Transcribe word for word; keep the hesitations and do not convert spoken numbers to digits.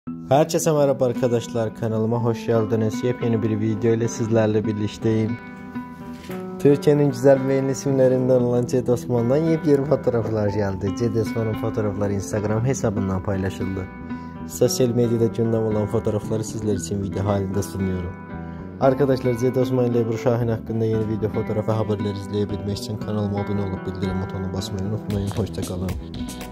Herkese merhaba arkadaşlar, kanalıma hoş geldiniz. Yepyeni bir video ile sizlerle birlikteyim. Türkiye'nin güzel ve ünlü isimlerinden olan Ced Osman'dan yepyeni fotoğraflar geldi. Ced Osman'ın fotoğrafları Instagram hesabından paylaşıldı. Sosyal medyada gündem olan fotoğrafları sizler için video halinde sunuyorum. Arkadaşlar, Ced Osman ile Ebru Şahin hakkında yeni video fotoğrafı haberleri izleyebilmek için kanalıma abone olup bildirim butonuna basmayı unutmayın. Hoşça kalın.